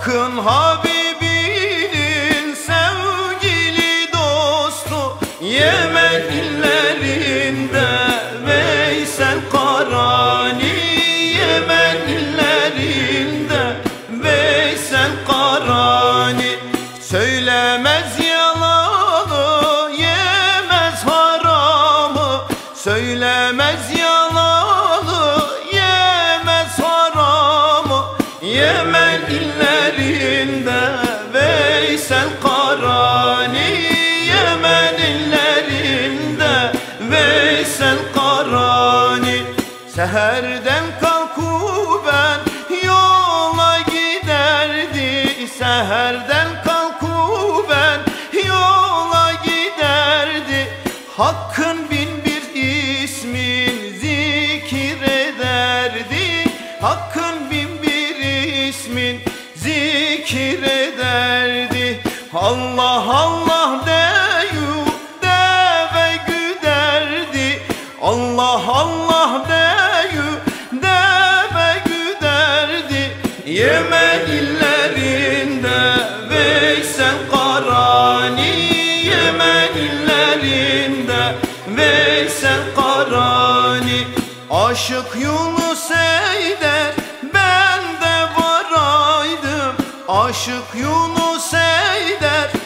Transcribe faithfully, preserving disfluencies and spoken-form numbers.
Hakkın Habibinin sevgili dostu, Yemen illerinde Veysel Karani, Yemen illerinde Veysel Karani. Söylemez yalanı, yemez haramı, söylemez yalanı, yemez haramı. Yemen illerinde Veysel Karani, Yemen illerinde Veysel Karani. Seherden kalkuben yola giderdi, seherden kalkuben yola giderdi. Hakkın bin bir ismin zikrederdi, Hakkın bin bir ismin zikrederdi. Allah Allah deyu deve güderdi, Allah Allah deyu deve güderdi. Yemen illerinde Veysel Karani, Yemen illerinde Veysel Karani. Aşık Yunus eyder ben de varaydım, Aşık Yunus eyder